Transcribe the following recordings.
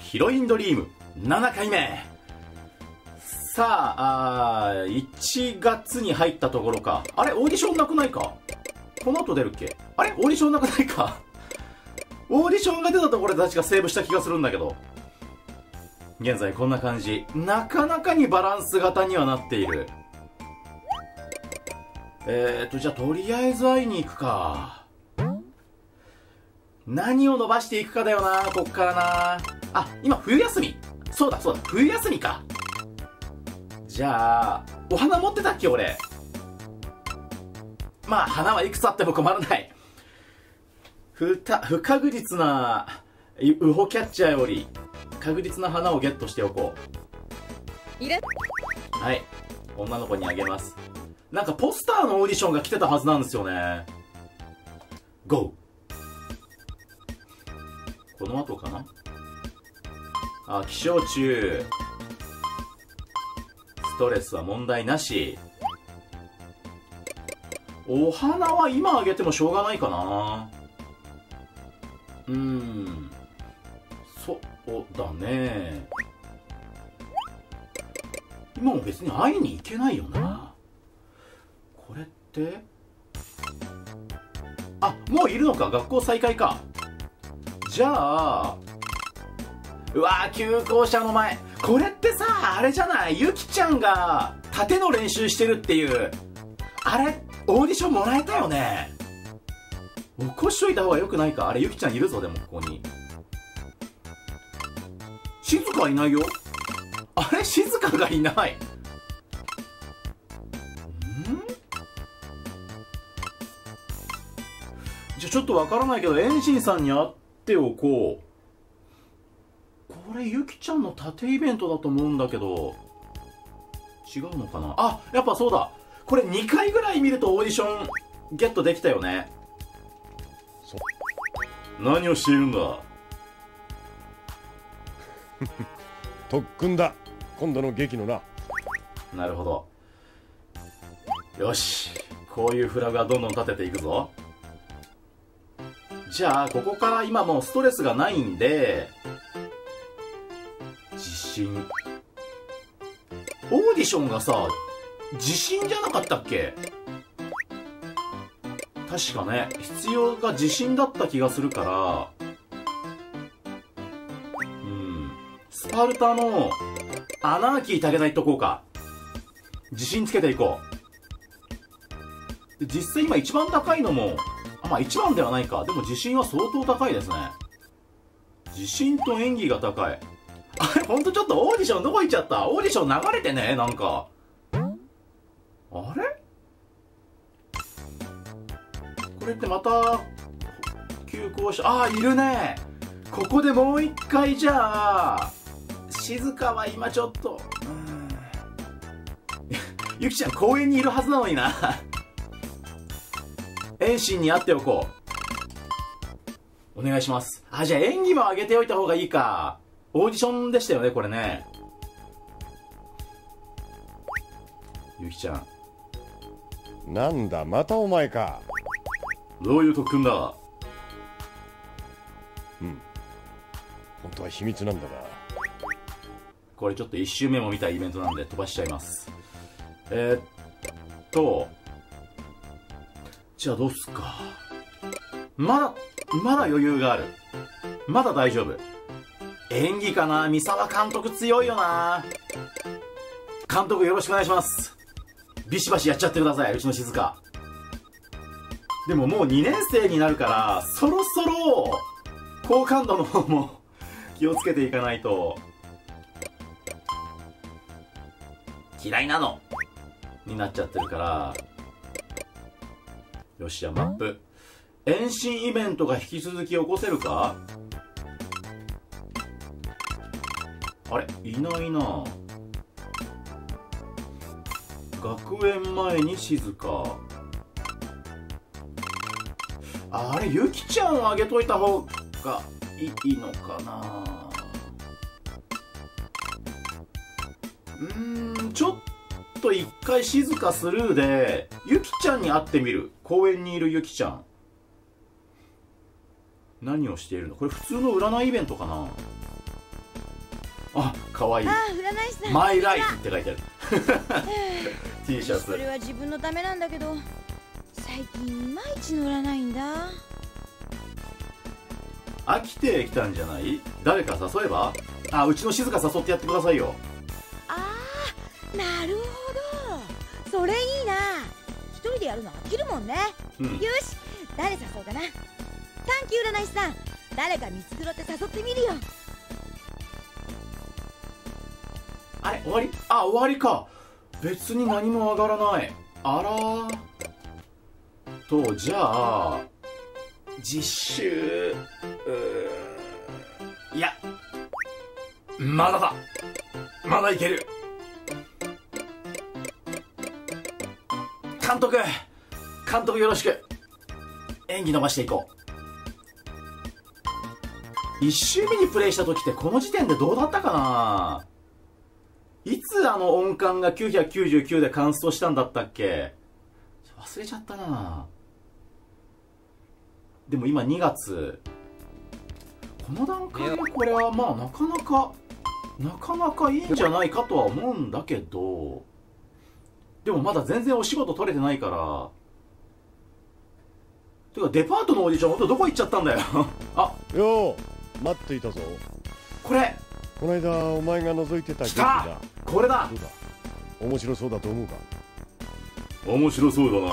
ヒロインドリーム7回目。さあ、1月に入ったところか。あれオーディションなくないか。この後出るっけ。あれオーディションなくないか。オーディションが出たところで確かセーブした気がするんだけど、現在こんな感じ。なかなかにバランス型にはなっている。じゃあとりあえず会いに行くか。何を伸ばしていくかだよな、こっからな。あ、今冬休み。そうだそうだ、冬休みか。じゃあお花持ってたっけ俺。まあ花はいくつあっても困らない。不確実なウホキャッチャーより確実な花をゲットしておこう。はい、女の子にあげます。なんかポスターのオーディションが来てたはずなんですよね。GO。 この後かな。あ、気象中。ストレスは問題なし。お花は今あげてもしょうがないかな。そうだね。今も別に会いに行けないよな。これってあ、もういるのか。学校再開か。じゃあ、うわー、旧校舎の前。これってさ、あれじゃない、ゆきちゃんが盾の練習してるっていう、あれオーディションもらえたよね。起こしといた方がよくないか。あれゆきちゃんいるぞ。でもここに静香いないよ。あれ静香がいない。じゃあちょっとわからないけどエンジンさんに会っておこう。これゆきちゃんの盾イベントだと思うんだけど違うのかな。あ、やっぱそうだ。これ2回ぐらい見るとオーディションゲットできたよね。何をしているんだ。 特訓だ、今度の劇のな。 なるほど。よし、こういうフラグはどんどん立てていくぞ。じゃあここから今もうストレスがないんで、自信。オーディションがさ、自信じゃなかったっけ。確かね、必要が自信だった気がするから、スパルタのアナーキー武田いっとこうか。自信つけていこう。実際今一番高いのも、まあ一番ではないか。でも自信は相当高いですね。自信と演技が高い。あれほんとちょっとオーディションどこ行っちゃった。オーディション流れてね、なんか。あれこれってまた旧校舎、ああいるね。ここでもう一回。じゃあ静香は今ちょっとゆきちゃん公園にいるはずなのにな。遠心に会っておこう。お願いします。あ、じゃあ演技も上げておいた方がいいか。オーディションでしたよねこれね。ゆきちゃん。 なんだまたお前か。 どういう特訓だ。 本当は秘密なんだが。 これちょっと1周目も見たイベントなんで飛ばしちゃいます。じゃあどうすっか。まだ余裕がある。まだ大丈夫。演技かな。三沢監督強いよな。監督よろしくお願いします。ビシバシやっちゃってください、うちの静香。でももう2年生になるからそろそろ好感度の方も気をつけていかないと。嫌いなのになっちゃってるから。よし、じゃあマップ。遠心イベントが引き続き起こせるか。あれいないな。学園前に静香。あれゆきちゃんをあげといた方がいいのかな。ちょっと一回静かスルーでゆきちゃんに会ってみる。公園にいるゆきちゃん何をしているの。これ普通の占いイベントかな。 かわいい。 あ、占い師さん。 マイライフって書いてある。T シャツ。 それは自分のためなんだけど、最近いまいち乗らないんだ。 飽きてきたんじゃない？誰か誘えば？あ、うちの静香誘ってやってくださいよ。 ああ、なるほど。それいいな。一人でやるの飽きるもんね。 うん。 よし、誰誘うかな。短期占い師さん、誰か見繕って誘ってみるよ。 あれ、終わり？あ、終わりか。別に何も上がらない。あらー。と、じゃあ実習、いや、まだだ。まだいける。監督よろしく。演技伸ばしていこう。1周目にプレイした時ってこの時点でどうだったかな。いつ音感が999でカンストしたんだったっけ。忘れちゃったな。でも今2月。この段階でこれはまあなかなかいいんじゃないかとは思うんだけど、でもまだ全然お仕事取れてないから。てかデパートのオーディションほんとどこ行っちゃったんだよ。あ、 よう待っていたぞ。 これこの間お前が覗いてた劇来た。 だ。 これだ。 どうだ、面白そうだと思うか。 面白そうだな。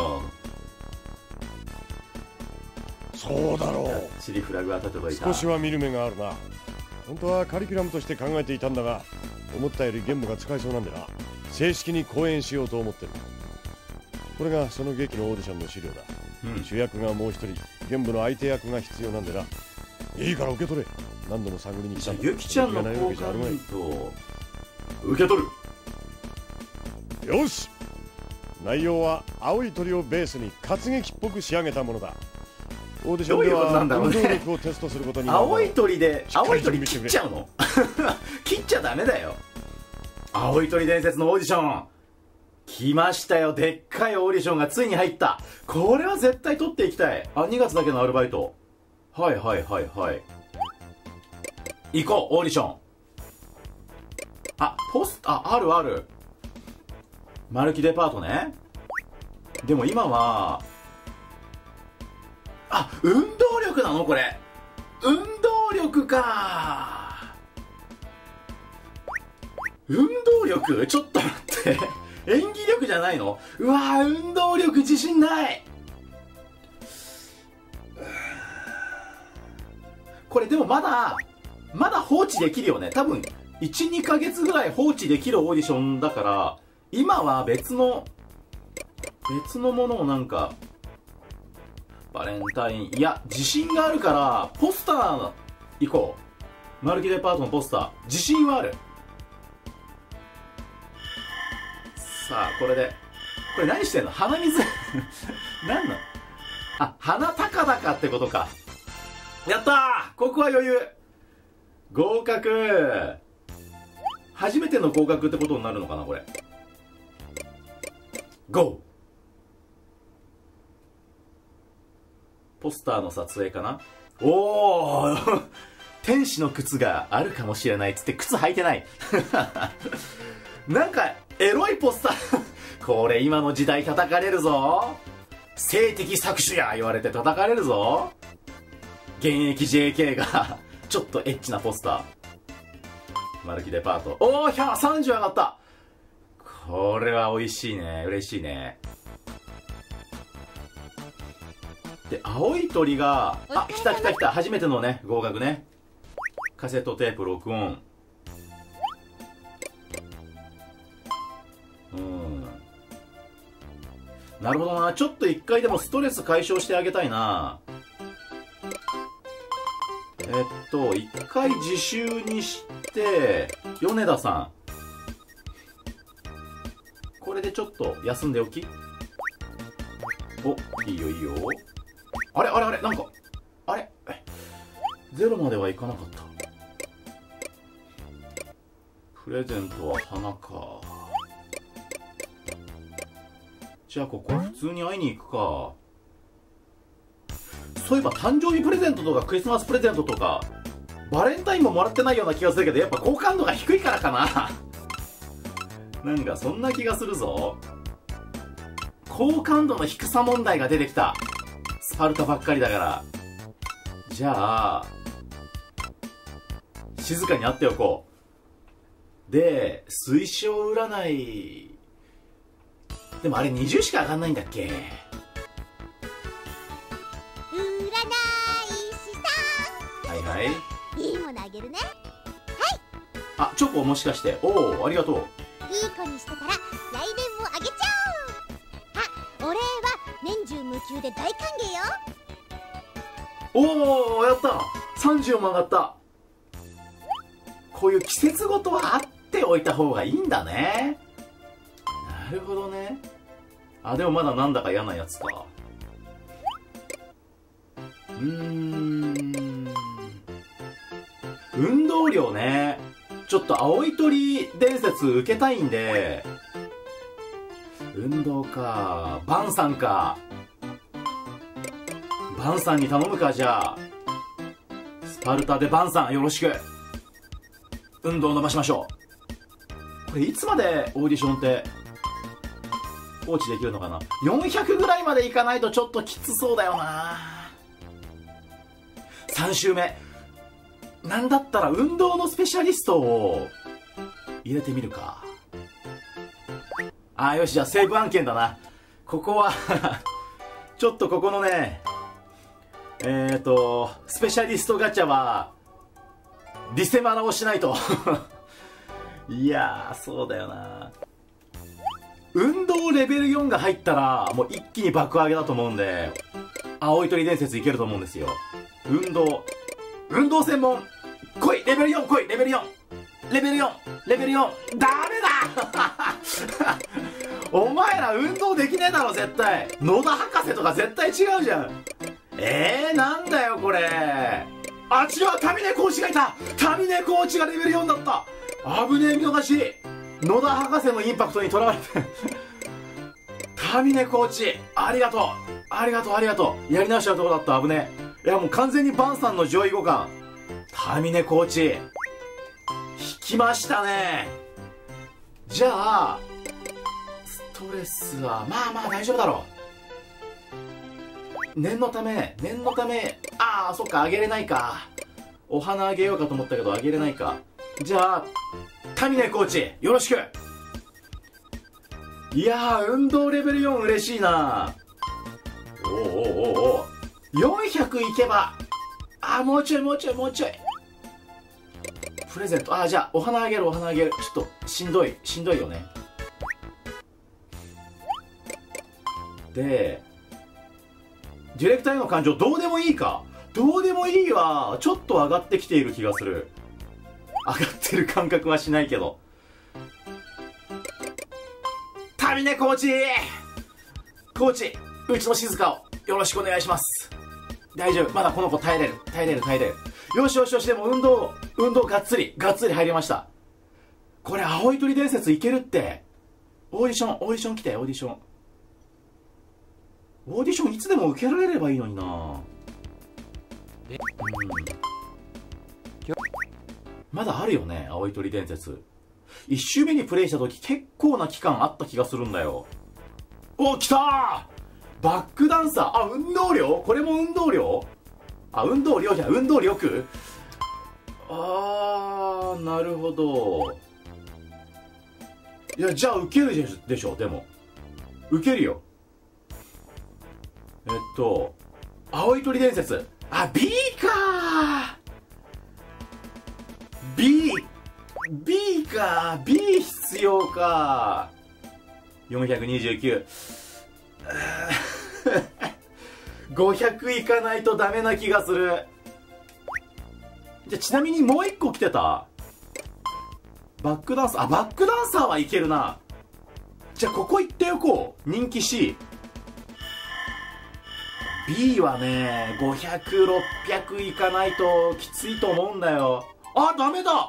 そうだろう。 チリフラグが立てといた。 少しは見る目があるな。本当はカリキュラムとして考えていたんだが、思ったより言語が使えそうなんでな、正式に講演しようと思ってる。これがその劇のオーディションの資料だ。 うん、 主役がもう一人、言語の相手役が必要なんでな。いいから受け取れ。何度も探りに来たんだ。 ゆきちゃんの好感度受け取る。よし、内容は青い鳥をベースに活劇っぽく仕上げたものだ。オーディションでは運動力をテストすることになる。 青い鳥で青い鳥切っちゃうの？切っちゃダメだよ。青い鳥伝説のオーディション来ましたよ。でっかいオーディションがついに入った。これは絶対取っていきたい。あ、2月だけのアルバイト。はい行こう。オーディション。あ、ポスターある。マルキデパートね。でも今は運動力なのこれ。運動力か。運動力、ちょっと待って。演技力じゃないの？うわー、運動力自信ない。これでもまだ放置できるよね。多分 1,2 ヶ月ぐらい放置できるオーディションだから、今は別のものをなんかバレンタイン、いや自信があるからポスター行こう。マルキデパートのポスター自信はある。さあこれ何してんの？鼻水何なの？あ、鼻高々ってことか。やったー、ここは余裕。合格。初めての合格ってことになるのかなこれ。ゴー。ポスターの撮影かな。おー天使の靴があるかもしれないっつって靴履いてないなんかエロいポスターこれ今の時代叩かれるぞ。性的搾取や言われて叩かれるぞ。現役 JK がちょっとエッチなポスター。マルキデパート。おお、30上がった。これは美味しいね。嬉しいね。で、青い鳥が、あ、来た。初めてのね、合格ね。カセットテープ録音。なるほどな。ちょっと一回でもストレス解消してあげたいな。一回自習にして、米田さん。これでちょっと休んでおき。お、いいよ。あれなんか、あれゼロまではいかなかった。プレゼントは花か。じゃあここは普通に会いに行くか。そういえば誕生日プレゼントとかクリスマスプレゼントとかバレンタインももらってないような気がするけど、やっぱ好感度が低いからかななんかそんな気がするぞ。好感度の低さ問題が出てきた。スパルタばっかりだから。じゃあ静かに会っておこう。で推奨占い、でもあれ20しか上がんないんだっけ。 占い師さん、 はいはい。 いいものあげるね。 あ、チョコもしかして。おお、ありがとう。 いい子にしてたら来年もあげちゃう。あ、お礼は年中無休で大歓迎よ。 おお、やった。30も上がった。こういう季節ごとはあっておいた方がいいんだね。なるほどね。あ、でもまだなんだか嫌なやつか。運動量ね。ちょっと青い鳥伝説受けたいんで、運動か、バンさんか。バンさんに頼むか。じゃあスパルタでバンさんよろしく。運動伸ばしましょう。これいつまでオーディションって放置できるのかな。400ぐらいまでいかないとちょっときつそうだよな。3週目なんだったら運動のスペシャリストを入れてみるか。あ、よし、じゃあセーブ案件だな。ここはちょっとここのね、スペシャリストガチャはリセマラをしないといやー、そうだよな。運動レベル4が入ったらもう一気に爆上げだと思うんで、青い鳥伝説いけると思うんですよ。運動専門来い。レベル4来い。レベル4レベル4レベル4。ダメだお前ら運動できねえだろ絶対。野田博士とか絶対違うじゃん。なんだよこれ。あっちにはタミネコーチがいた。タミネコーチがレベル4だった。危ねえ、見逃し。野田博士のインパクトにとらわれてタミネコーチありがとうありがとうありがとう。やり直したところだった。危ねえ。いやもう完全にバンさんの上位互換。タミネコーチ引きましたね。じゃあストレスはまあまあ大丈夫だろう。念のためああそっか、あげれないか。お花あげようかと思ったけどあげれないか。じゃあタミネコーチよろしく。いやー、運動レベル4嬉しいな。おおおおお、400いけば、もうちょいプレゼント。じゃあお花あげる。ちょっとしんどいよね。でディレクターへの感情どうでもいいか。どうでもいいわ。ちょっと上がってきている気がする。上がってる感覚はしないけど。タミネコーチうちの静香をよろしくお願いします。大丈夫、まだこの子耐えれる。よし。でも運動がっつり入りました。これ青い鳥伝説いけるって。オーディション来て。オーディションいつでも受けられればいいのにな。まだあるよね、青い鳥伝説。1周目にプレイした時結構な期間あった気がするんだよ。お、来たー。バックダンサー。運動量。これも運動量。運動量じゃん。運動力。なるほど。いや、じゃあ受けるでしょ。でも受けるよ。青い鳥伝説。B かー。B か。B 必要か。429。500いかないとダメな気がする。じゃあちなみにもう一個来てたバックダンサー。バックダンサーはいけるな。じゃあここ行っておこう。人気 C。 B はね500、600いかないときついと思うんだよ。ダメだ。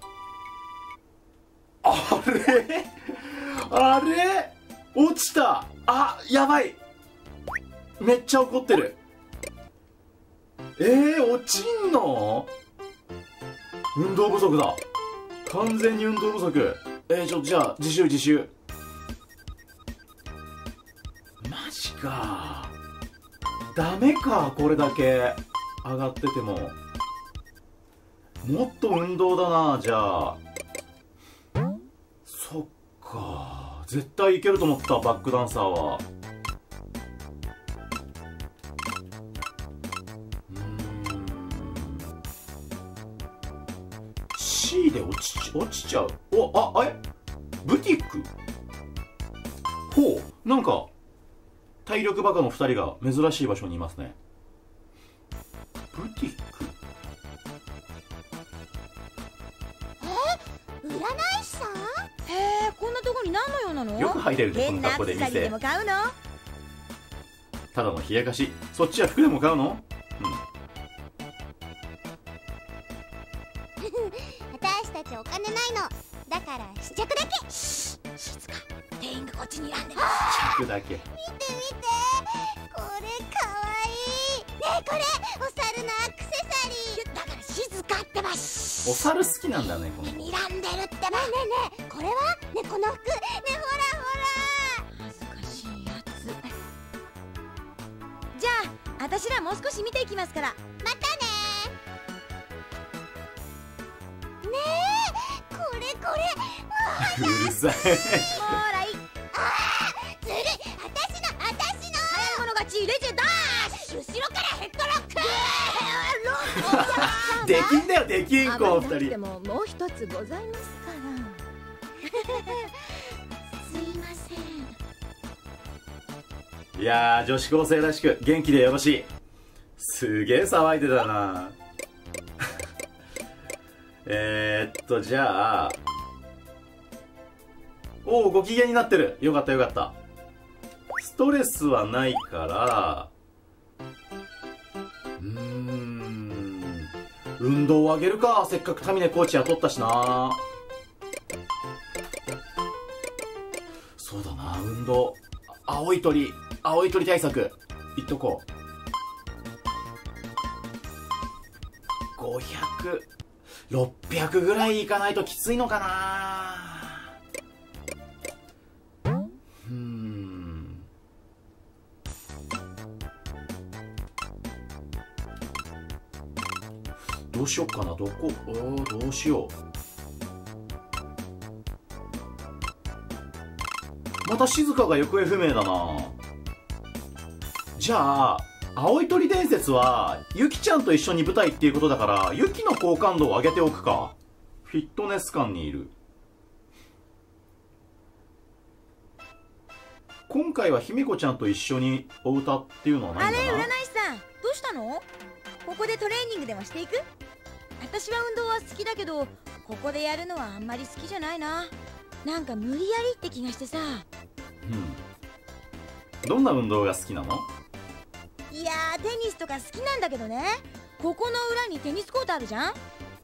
あれ落ちた。やばい。めっちゃ怒ってる。落ちんの？ 運動不足だ。完全に運動不足。じゃあ自習。マジか。ダメか、これだけ上がってても。もっと運動だな。じゃあそっか、絶対いけると思った。バックダンサーは。C で落ちちゃう。あれブティック。ほう、なんか体力バカの2人が珍しい場所にいますね。ブティック。 占い師さん？へえ、こんなとこに何の用なの？ よく入れるね、この変な格好で店。 アクセサリーでも買うの？ ただの冷やかし。そっちは服でも買うの？ 私たちお金ないのだから試着だけ。 静か。店員がこっちに選んでる。 服だけ。 見てこれかわいい。ねえ、これお猿のアクセサリー。 だから静かってば。 お猿好きなんだね、この子。 睨んでるってば。 ねえこれはね、この服ね、ほら恥ずかしいやつ。じゃあ私らもう少し見ていきますから。 またね。ねえこれうるさい。 ほらいい。 ずるい。私の早い者勝ち。レジェダッシュ。 後ろからヘッドロック。 できんだよ、できんこ、2人。 でももう一つございますから。すいません。 いやー、女子高生らしく元気でよろしい。すげえ騒いでたな。じゃあ、ご機嫌になってる。よかったよかった。ストレスはないから、運動を上げるか。せっかくタミネコーチ雇ったしな。そうだな、運動。青い鳥対策いっとこう。500、600ぐらいいかないときついのかな。どうしよっかな。どうしよう。また静香が行方不明だな。じゃあ青い鳥伝説はゆきちゃんと一緒に舞台っていうことだから、ゆきの好感度を上げておくか。フィットネス館にいる。今回は姫子ちゃんと一緒にお歌っていうのはないんだな。 あれ、占い師さんどうしたの？ここでトレーニングでもしていく？私は運動は好きだけど、ここでやるのはあんまり好きじゃないな。なんか無理やりって気がしてさ。 どんな運動が好きなの？ いやー、テニスとか好きなんだけどね。ここの裏にテニスコートあるじゃん。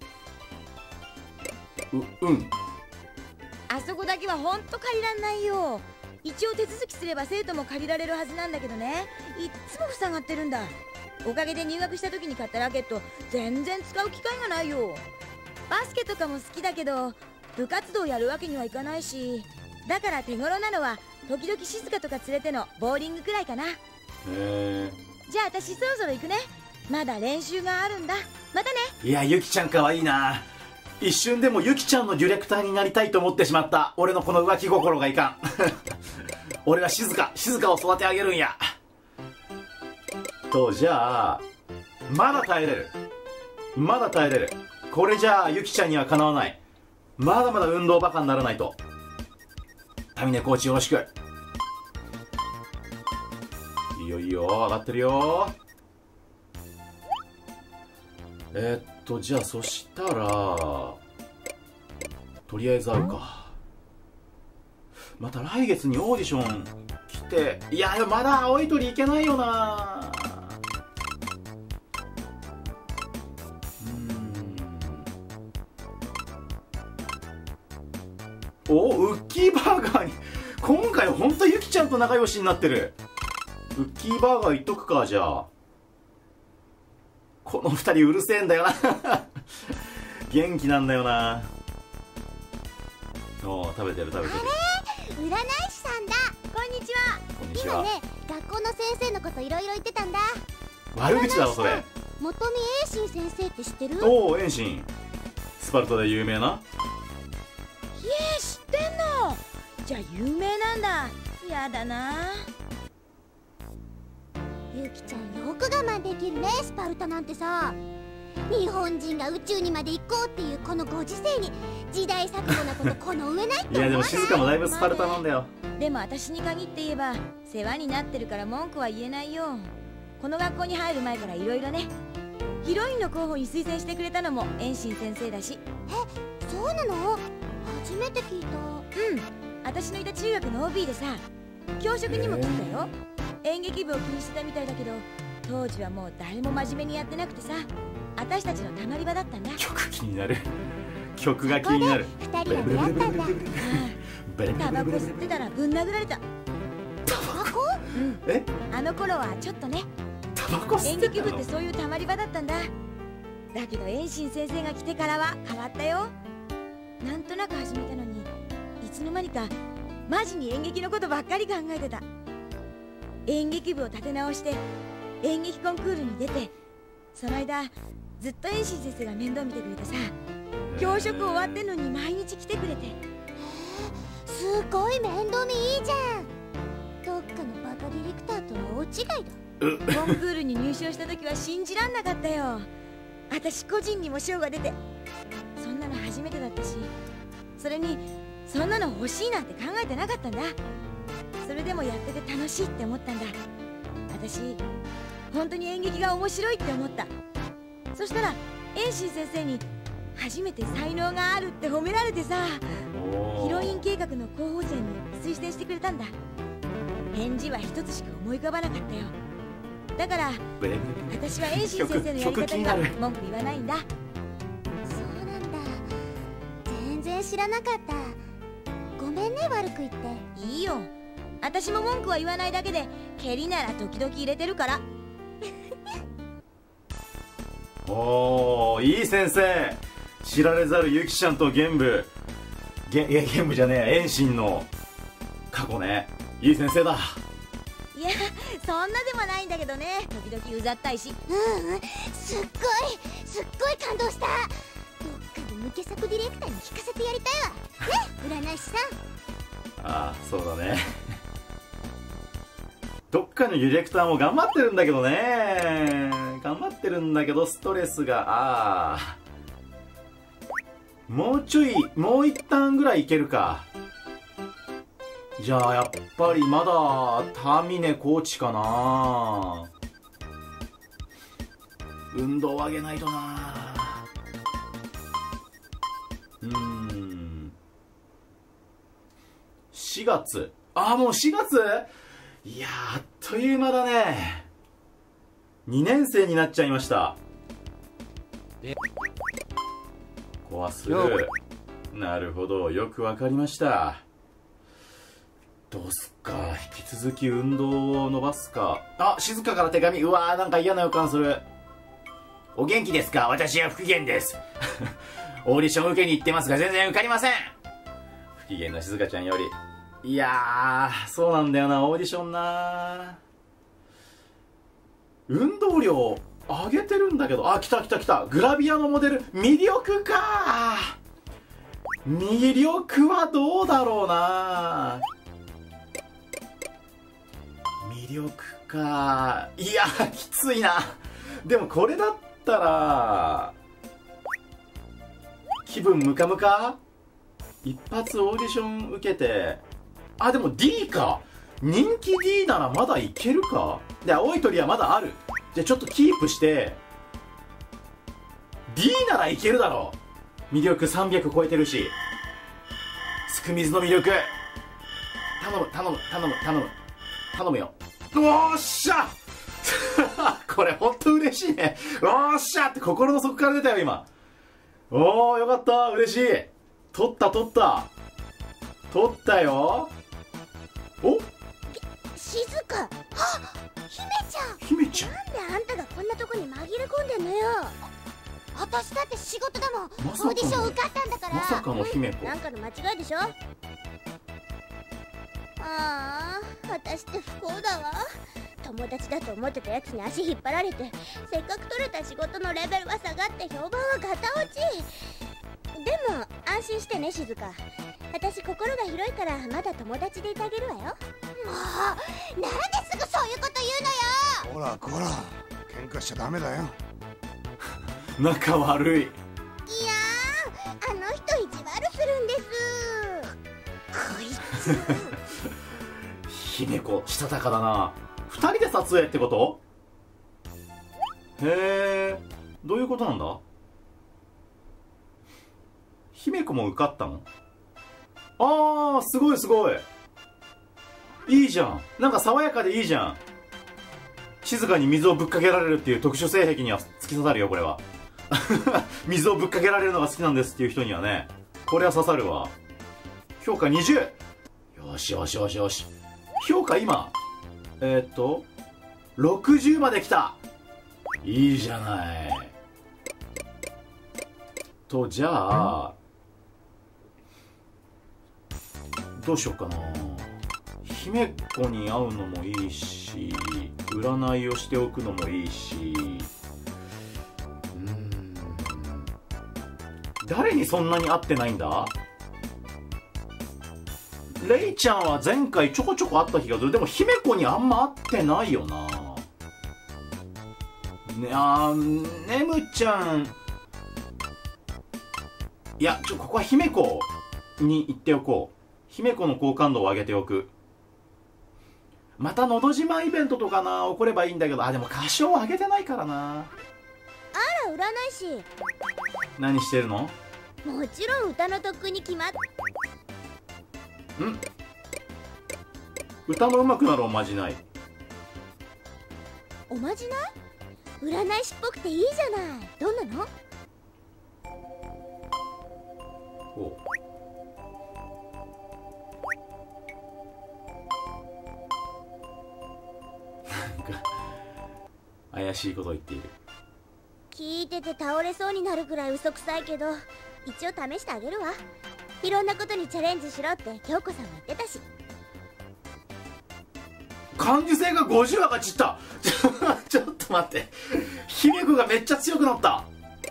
あそこだけはほんと借りらんないよ。一応手続きすれば生徒も借りられるはずなんだけどね、いっつも塞がってるんだ。おかげで入学した時に買ったラケット全然使う機会がないよ。バスケとかも好きだけど部活動やるわけにはいかないし、だから手頃なのは時々静香とか連れてのボーリングくらいかな。じゃあ私そろそろ行くね。まだ練習があるんだ。またね。 いや、ゆきちゃんかわいいな。一瞬でもゆきちゃんのディレクターになりたいと思ってしまった。俺のこの浮気心がいかん。俺は静香を育て上げるんや。じゃあまだ耐えれる。これじゃあゆきちゃんにはかなわない。まだまだ運動バカにならないと。タミネコーチよろしく。いいよいいよ、上がってるよ。じゃあそしたらとりあえず会うか。また来月にオーディション来て。いや、まだ青い鳥いけないよな。ウッキーバーガーに今回ほんとゆきちゃんと仲良しになってる。ウッキーバーガーいっとくか。じゃあこの2人うるせえんだよな。 元気なんだよな。おお、食べてる食べてる。 占い師さんだ。 こんにちは。 こんにちは。 今ね、学校の先生のこといろいろ言ってたんだ。 悪口だろそれ。 元見栄心先生って知ってる？ おお、遠心。スパルタで有名な。 知ってんの？じゃあ有名なんだ。やだな。 ゆきちゃんよく我慢できるね。スパルタなんてさ、日本人が宇宙にまで行こうっていうこのご時世に時代錯誤なことこの上ないって思わない？ いやでも静かもだいぶスパルタなんだよ。 でも私に限って言えば世話になってるから文句は言えないよ。この学校に入る前からいろいろね。ヒロインの候補に推薦してくれたのも遠心先生だし。 そうなの？初めて聞いた。 私のいた中学の OB でさ、教職にも来たよ。演劇部を気にしてたみたいだけど、当時はもう誰も真面目にやってなくてさ、私たちのたまり場だったんだ。 曲気になる。曲が気になる。 二人は出会ったんだ。 タバコ吸ってたらぶん殴られた。 タバコ？ え？ あの頃はちょっとね。 タバコ吸演劇ってたの？ 部ってそういうたまり場だったんだ。だけど遠心先生が来てからは変わったよ。なんとなく始めたのに、いつの間にかマジに演劇のことばっかり考えてた。演劇部を立て直して演劇コンクールに出て、その間ずっと遠心先生が面倒見てくれてさ、教職終わってんのに毎日来てくれて。 すごい面倒見いいじゃん。どっかのバカディレクターとは大違いだ。 コンクールに入賞した時は信じらんなかったよ。私個人にも賞が出て、そんなの初めてだったし、それにそんなの欲しいなんて考えてなかったんだ。それでもやってて楽しいって思ったんだ。私本当に演劇が面白いって思った。そしたら遠心先生に初めて才能があるって褒められてさ、ヒロイン計画の候補生に推薦してくれたんだ。返事は一つしか思い浮かばなかったよ。だから私は遠心先生のやり方には文句言わないんだ。 そうなんだ。全然知らなかった。ごめんね、悪く言って。 いいよ、私も文句は言わないだけで、蹴りなら時々入れてるから。 おお、いい先生。知られざるゆきちゃんと玄武玄武じゃねえ、遠心の過去ね。いい先生だ。 いや、そんなでもないんだけどね。時々うざったいし。 すっごい感動した。どっかで抜け作ディレクターに聞かせてやりたいわね、占い師さん。 ああ、そうだね。どっかのディレクターも頑張ってるんだけどね。頑張ってるんだけどストレスが。もう一旦ぐらいいけるか。じゃあやっぱりまだタミネコーチかな。運動を上げないとな。4月。もう4月？いやー、あっという間だね。2年生になっちゃいました。コアスル。なるほど、よくわかりました。どうすっか、引き続き運動を伸ばすか。静かから手紙。うわー、なんか嫌な予感する。お元気ですか？私は不機嫌です。オーディション受けに行ってますが全然受かりません。不機嫌な静香ちゃんより。いやー、そうなんだよな、オーディションな。運動量上げてるんだけど。来た。グラビアのモデル。魅力か。魅力はどうだろうな。魅力か。いや、きついな。でもこれだったら気分ムカムカ。一発オーディション受けて。でも D か。人気 D ならまだいけるか。で、青い鳥はまだある。じゃあちょっとキープして D ならいけるだろう。魅力300超えてるし。すく水の魅力頼むよ。おっしゃこれほんと嬉しいね。おっしゃって心の底から出たよ今。おー、よかった、嬉しい。取ったよ。お、 静か。姫ちゃん。 姫ちゃん。 なんであんたがこんなとこに紛れ込んでんのよ。 私だって仕事だもん。 まさかのオーディション受かったんだから。 まさかの姫子。 なんかの間違いでしょ。ああ、私って不幸だわ。友達だと思ってたやつに足引っ張られて、せっかく取れた仕事のレベルは下がって評判はガタ落ち。でも安心してね、静香。私心が広いからまだ友達でいてあげるわよ。もうなんですぐそういうこと言うのよ。 こらこら、喧嘩しちゃダメだよ。 仲悪い。 いやー、あの人意地悪するんです。こいつ姫子したたかだな。2人で撮影ってこと？へえ、どういうことなんだ？姫子も受かったの？ああ、すごいすごい。いいじゃん。なんか爽やかでいいじゃん。静かに水をぶっかけられるっていう特殊性癖には突き刺さるよ、これは。水をぶっかけられるのが好きなんですっていう人にはね、これは刺さるわ。評価20。よしよしよしよし。評価今60まで来た。いいじゃない。と、じゃあどうしようかな。姫子に会うのもいいし、占いをしておくのもいいし、誰にそんなに会ってないんだ？レイちゃんは前回ちょこちょこ会った気がする。でも姫子にあんま会ってないよな。ねむちゃん、いや、ここは姫子に言っておこう。姫子の好感度を上げておく。またのど自慢イベントとかな、起こればいいんだけど、でも歌唱を上げてないからな。 あら、占い師。 何してるの？ もちろん歌の特訓に決まっ。 歌も上手くなるおまじない。 おまじない？占い師っぽくていいじゃない。どんなの？ ほう。なんか怪しいこと言っている。 聞いてて倒れそうになるくらい嘘くさいけど、一応試してあげるわ。いろんなことにチャレンジしろって京子さんも言ってたし。 感受性が50上がっちったちょっと待って、姫子がめっちゃ強くなった。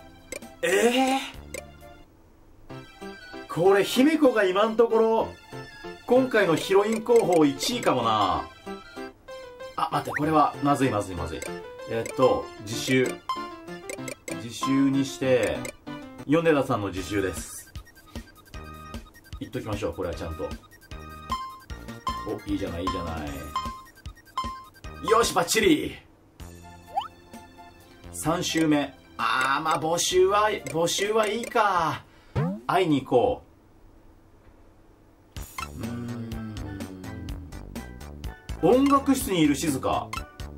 これ姫子が今のところ今回のヒロイン候補1位かもな。待って、これはまずいまずいまずい。自習にして米田さんの自習です。言っときましょう。これはちゃんと。お、いいじゃないいいじゃない。よし、バッチリ。3週目。まあ募集はいいか。会いに行こう。音楽室にいる静香。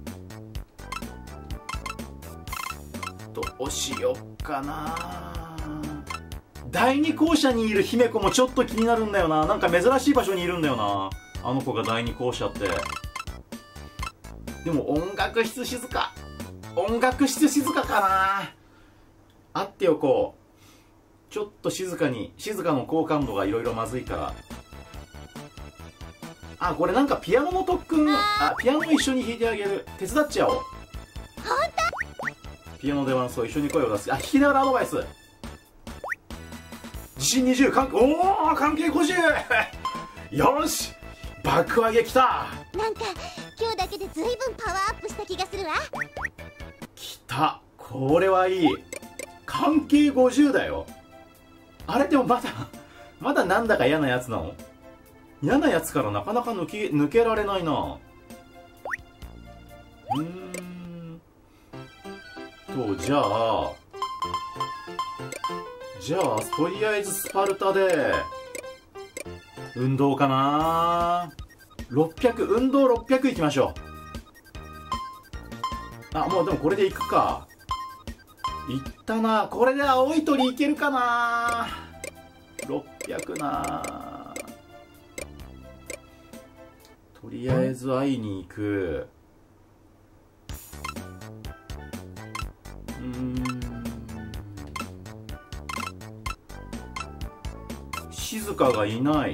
どうしよっかな。第二校舎にいる姫子もちょっと気になるんだよな。なんか珍しい場所にいるんだよな、あの子が第二校舎って。でも音楽室静かかな。会っておこう。ちょっと静かの好感度がいろいろまずいから。これなんかピアノの特訓、ピアノ一緒に弾いてあげる。手伝っちゃおう。 ほんと？ ピアノで伴奏一緒に声を出す。弾きながらアドバイス。自信20、関係50よし、爆上げきた。 なんか今日だけで随分パワーアップした気がするわ。 きた、これはいい。関係50だよ。あれでもまだなんだか嫌なやつなの？嫌なやつからなかなか抜けられないな。じゃあとりあえずスパルタで運動かな。運動600いきましょう。もうでもこれでいくか。いったな。これで青い鳥いけるかな。600な。とりあえず会いに行く。 静香がいない。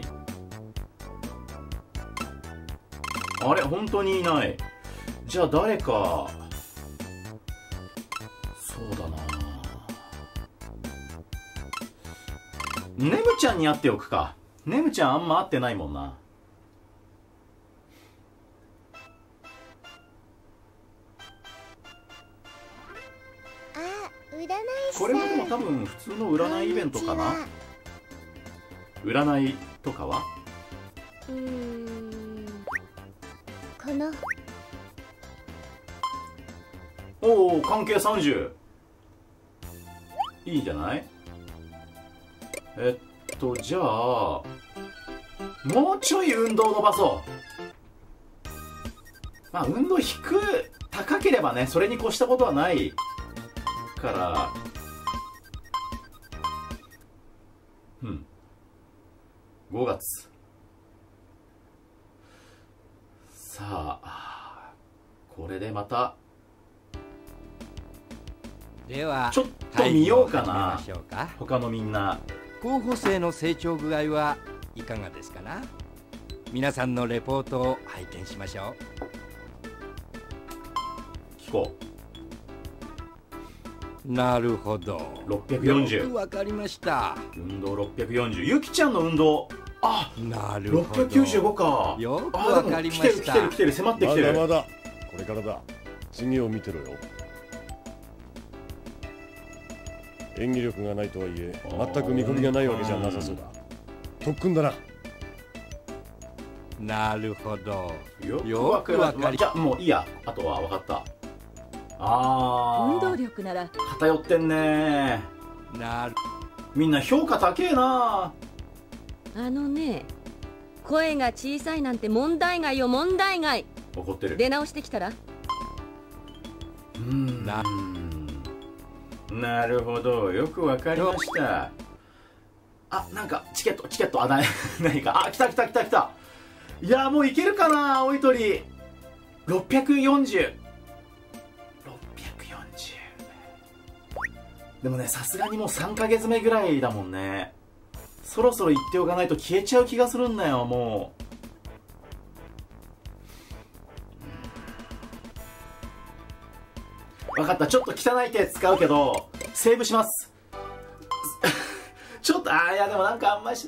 あれ本当にいない。じゃあ誰か。そうだな、ねむちゃんに会っておくか。ねむちゃんあんま会ってないもんな。これもでも多分普通の占いイベントかな。占いとかはこのおお、関係30。いいじゃない。じゃあもうちょい運動伸ばそう。まあ運動高ければね、それに越したことはないから5月。さあこれでまたではちょっと見ようかな。 会議を始めましょうか。 他のみんな候補生の成長具合はいかがですかな。皆さんのレポートを拝見しましょ聞こう。なるほど、 640。 よくわかりました。 運動640。ゆきちゃんの運動、あ、 なるほど、 695か。 よくわかりました。 来てる迫ってきてる。 まだこれからだ。次を見てろよ。演技力がないとはいえ全く見込みがないわけじゃなさそうだ。特訓だな。 なるほど、 よくわかり。じゃあもういいや、あとは分かった。 運動力なら偏ってんね。みんな評価高えな。 声が小さいなんて問題外よ、問題外。 怒ってる。 出直してきたら。 なるほど、よくわかりました。あ、なんかチケット、何か、来た。いや、もういけるかな、青い鳥。640。でもね、さすがにもう3ヶ月目ぐらいだもんね。そろそろ言っておかないと消えちゃう気がするんだよ、もう。分かった、ちょっと汚い手使うけどセーブします。ちょっといやでもなんかあんまりし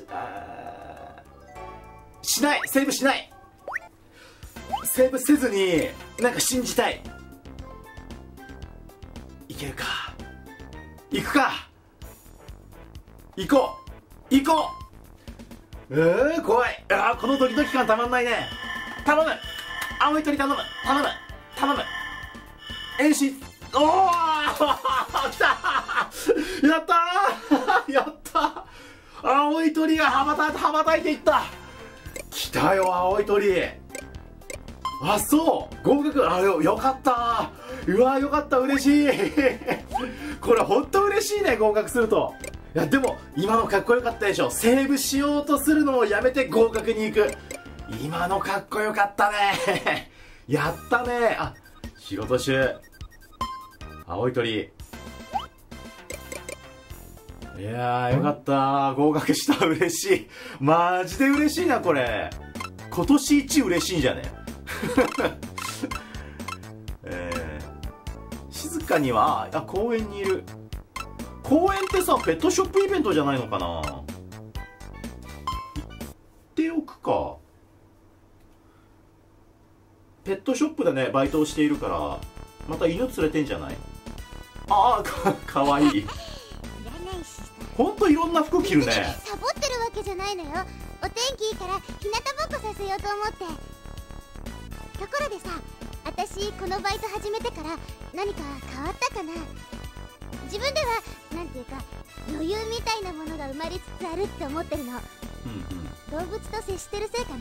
ない。セーブしない。セーブせずになんか信じたい。いけるか。行くか。行こう。怖い。このドキドキ感たまんないね。頼む、青い鳥頼む。遠心。おお来た。やった青い鳥が羽ばたいていった。来たよ青い鳥。あ、そう合格。よかった。うわよかった、嬉しい。これほんと嬉しいね、合格すると。いやでも今のかっこよかったでしょ。セーブしようとするのをやめて合格に行く。今のかっこよかったね。やったね。あ、仕事中。青い鳥。いやーよかった、合格した。嬉しい、マジで嬉しいな。これ今年一嬉しいんじゃね。静かには公園にいる。公園ってさペットショップイベントじゃないのかな。行っておくか。ペットショップでねバイトをしているからまた犬連れてんじゃない。かわいい。ほんといろんな服着るね。 サボってるわけじゃないのよ。お天気いいから日向ぼっこさせようと思って。ところでさ、私このバイト始めてから何か変わったかな。自分ではなんていうか余裕みたいなものが生まれつつあるって思ってるの。動物と接してるせいかな。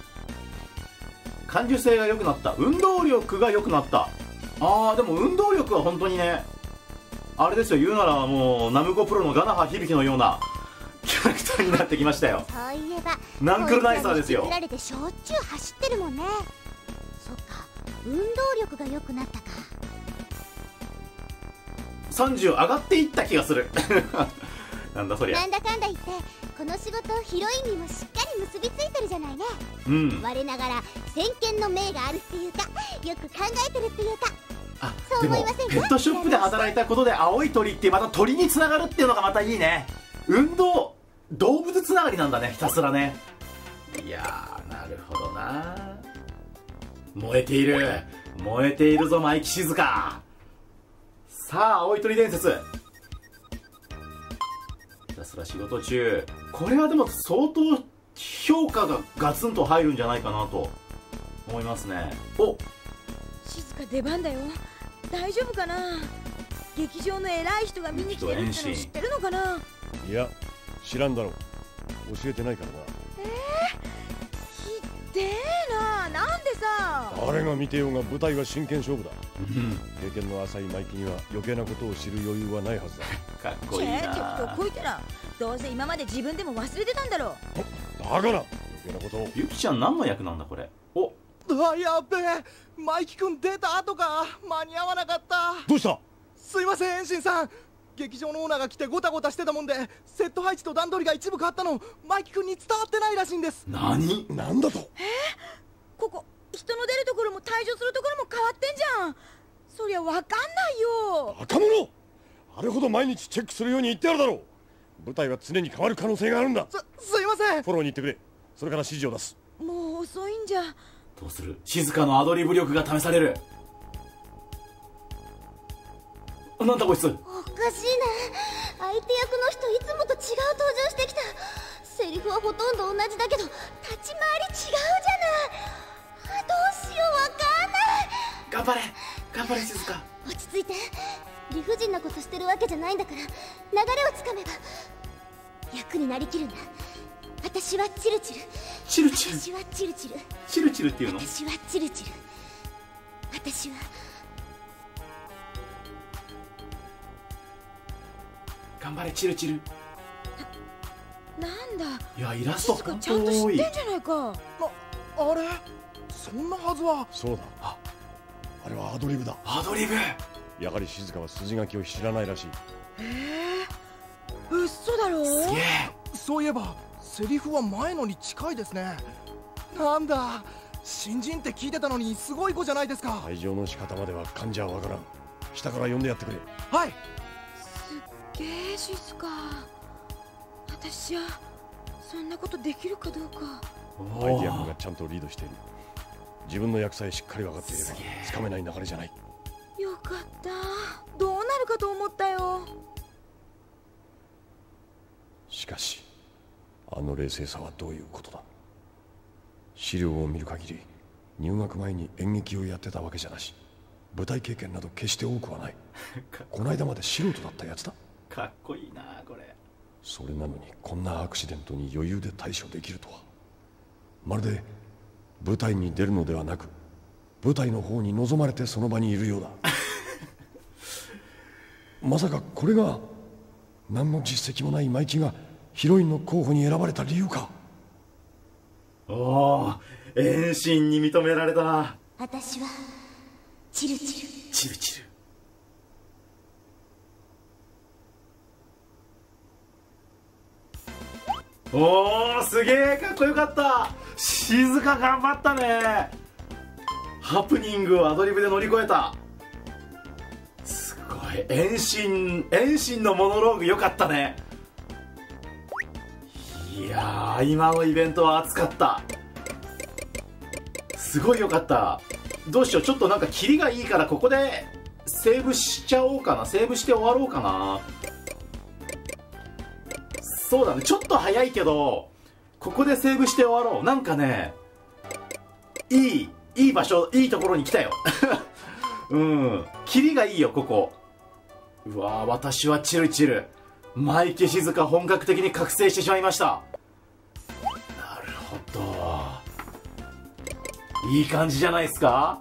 感受性が良くなった。運動力が良くなった。でも運動力は本当にね、あれですよ、言うならもうナムコプロのガナハ響のようなキャラクターになってきましたよ。 そういえばナンクルナイサーですよ。 こいつらに引きずられてしょっちゅう走ってるもんね。そっか、運動力が良くなったか。 30上がっていった気がする。 なんだそりゃ。 なんだかんだ言ってこの仕事ヒロインにもしっかり結びついてるじゃないね。 うん。 我ながら先見の明があるっていうか、よく考えてるっていうか。 あ、 そうでも思いませんか？ ペットショップで働いたことで青い鳥ってまた鳥につながるっていうのがまたいいね。動物つながりなんだね、ひたすらね。いやー、なるほどな。燃えているぞマイキ静香。さあ青い鳥伝説、ひたすら仕事中。これはでも相当評価がガツンと入るんじゃないかなと思いますね。お、 静か出番だよ。大丈夫かな。劇場の偉い人が見に来てるっての知ってるのかな。 いや知らんだろう、教えてないからな。 ひでえな。なんでさ。 誰が見てようが舞台は真剣勝負だ。 うん、 経験の浅いマイキには余計なことを知る余裕はないはずだ。 かっこいいな。 適当こいてな。どうせ今まで自分でも忘れてたんだろう。 だから余計なことを。 ゆきちゃん何の役なんだこれ。お、 あ、やっべえ、マイキ君出た後か。間に合わなかった。 どうした？ すいません、エンシンさん。劇場のオーナーが来てゴタゴタしてたもんで、セット配置と段取りが一部変わったのマイキ君に伝わってないらしいんです。 何？ なんだと？ ここ人の出るところも退場するところも変わってんじゃん。そりゃわかんないよ。 若者、あれほど毎日チェックするように言ってあるだろう。舞台は常に変わる可能性があるんだ。 すいません。 フォローに行ってくれ。それから指示を出す。 もう遅いんじゃ。 どうする？静かのアドリブ力が試される。なんだこいつ。 おかしいな。相手役の人いつもと違う登場してきた。セリフはほとんど同じだけど立ち回り違うじゃない。どうしよう、わかんない。 頑張れ頑張れ静か。 落ち着いて。理不尽なことしてるわけじゃないんだから、流れをつかめば。役になりきるんだ。私はチルチル。 チルチル。 私はチルチル。 チルチルっていうの？ 私はチルチル。私は頑張れチルチル。 なんだ。 いやイラスト静か本ちゃんと知っ当多い。 てんじゃないか。 あれ、そんなはずは。 そうだ。あれはアドリブだ。 アドリブ。 やはり静香は筋書きを知らないらしい。 嘘だろ。 すげえ。 そういえばセリフは前のに近いですね。なんだ、新人って聞いてたのにすごい子じゃないですか。 退場の仕方までは患者はわからん。下から呼んでやってくれ。 はい。 すっげえ静か。私はそんなことできるかどうか。 相手役がちゃんとリードしている。自分の役さえしっかり分かっていればつかめない流れじゃない。 よかった。どうなるかと思ったよ。 しかしあの冷静さはどういうことだ。資料を見る限り入学前に演劇をやってたわけじゃなし、舞台経験など決して多くはない。この間まで素人だったやつだ。 かっこいいなこれ。 それなのにこんなアクシデントに余裕で対処できるとは。まるで舞台に出るのではなく舞台の方に望まれてその場にいるようだ。まさかこれが何の実績もないマイキがヒロインの候補に選ばれた理由か。 おお、遠心に認められた。 私はチルチル。 チルチル。おお、すげえかっこよかった。静か頑張ったね。ハプニングをアドリブで乗り越えた。すごい。遠心のモノローグよかったね。いやー、今のイベントは熱かった。すごいよかった。どうしよう、ちょっとなんかキリがいいからここでセーブしちゃおうかな。セーブして終わろうかな。そうだね、ちょっと早いけどここでセーブして終わろう。なんかね、いい場所、いいところに来たよ。うん、キリがいいよここ。うわー、私はチルチル。マイケ静香本格的に覚醒してしまいました。なるほど、いい感じじゃないですか。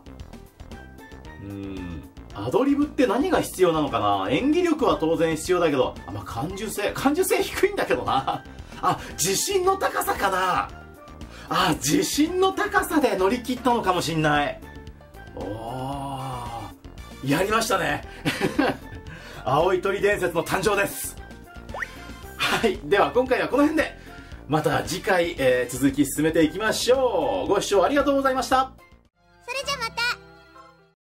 アドリブって何が必要なのかな。演技力は当然必要だけど、まあ、感受性低いんだけどな。自信の高さかな。自信の高さで乗り切ったのかもしんない。おー、やりましたね。青い鳥伝説の誕生です。 はい、では今回はこの辺でまた次回、続き進めていきましょう。ご視聴ありがとうございました。